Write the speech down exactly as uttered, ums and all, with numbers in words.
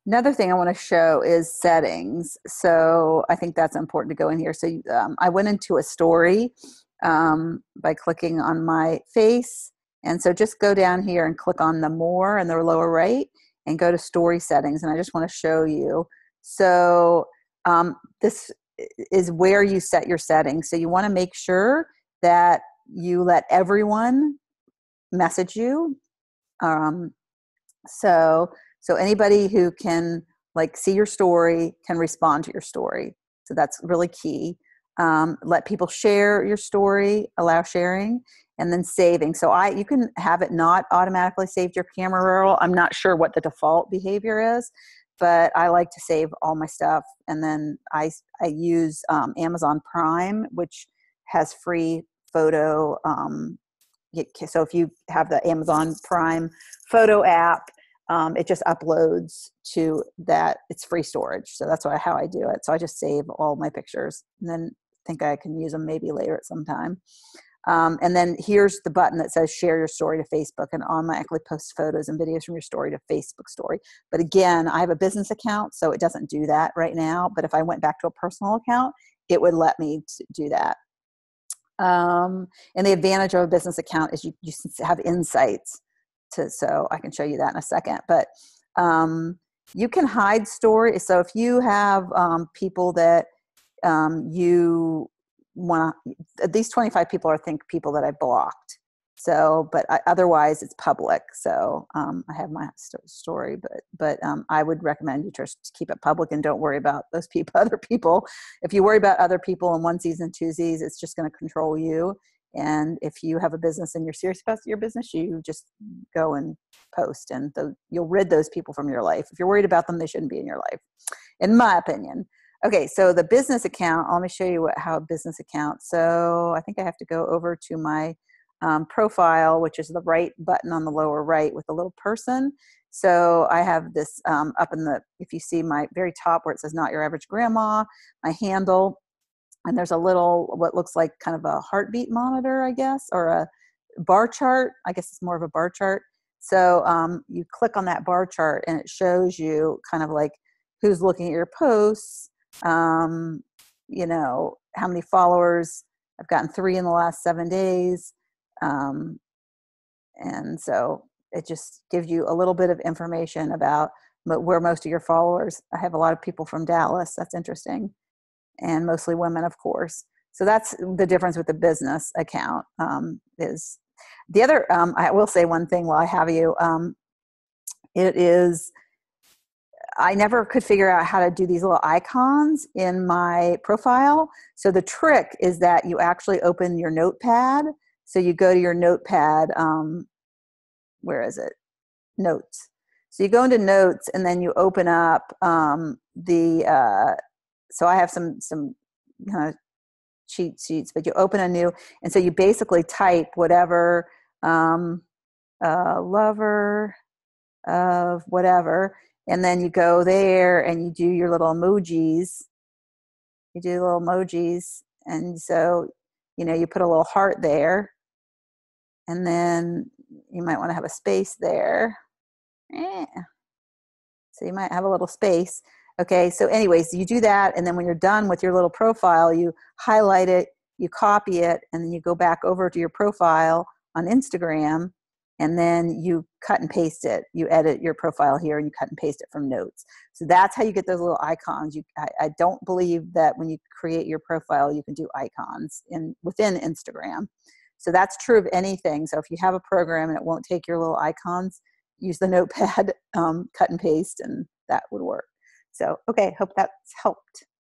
Another thing I want to show is settings. So I think that's important to go in here. So um, I went into a story um, by clicking on my face. And so just go down here and click on the more in the lower right and go to story settings. And I just want to show you. So um, this is where you set your settings. So you want to make sure that you let everyone message you. Um, so So anybody who can like see your story can respond to your story. So that's really key. Um, let people share your story, allow sharing, and then saving. So I, you can have it not automatically save your camera roll. I'm not sure what the default behavior is, but I like to save all my stuff. And then I, I use um, Amazon Prime, which has free photo. Um, so if you have the Amazon Prime photo app, Um, it just uploads to that. It's free storage. So that's why, how I do it. So I just save all my pictures and then think I can use them maybe later at some time. Um, and then here's the button that says share your story to Facebook, and automatically post photos and videos from your story to Facebook story. But again, I have a business account, so it doesn't do that right now. But if I went back to a personal account, it would let me do that. Um, and the advantage of a business account is you, you have insights. To, so I can show you that in a second, but um, you can hide stories. So if you have um, people that um, you want to, these twenty-five people are think people that I blocked. So, but I, otherwise it's public. So um, I have my st- story, but but um, I would recommend you just keep it public and don't worry about those people, other people. If you worry about other people in onesies and twosies, it's just going to control you. And if you have a business and you're serious about your business, you just go and post, and the, you'll rid those people from your life. If you're worried about them, they shouldn't be in your life, in my opinion. Okay, so the business account, let me show you what, how a business account. So I think I have to go over to my um, profile, which is the right button on the lower right with the little person. So I have this um, up in the, if you see my very top where it says not your average grandma, my handle. And there's a little, what looks like kind of a heartbeat monitor, I guess, or a bar chart. I guess it's more of a bar chart. So um, you click on that bar chart and it shows you kind of like who's looking at your posts, um, you know, how many followers. I've gotten three in the last seven days. Um, and so it just gives you a little bit of information about where most of your followers. I have a lot of people from Dallas. That's interesting. And mostly women, of course. So that's the difference with the business account. Um, is the other, um, I will say one thing while I have you, um, it is, I never could figure out how to do these little icons in my profile. So the trick is that you actually open your notepad. So you go to your notepad, um, where is it? Notes. So you go into notes and then you open up um, the, uh, so I have some some kind of cheat sheets, but you open a new, and so you basically type whatever um, uh, lover of whatever, and then you go there and you do your little emojis. You do little emojis, and so you know you put a little heart there, and then you might want to have a space there. Eh. So you might have a little space. Okay, so anyways, you do that, and then when you're done with your little profile, you highlight it, you copy it, and then you go back over to your profile on Instagram, and then you cut and paste it. You edit your profile here, and you cut and paste it from notes. So that's how you get those little icons. You, I, I don't believe that when you create your profile, you can do icons in within Instagram. So that's true of anything. So if you have a program and it won't take your little icons, use the notepad, um, cut and paste, and that would work. So, okay, hope that's helped.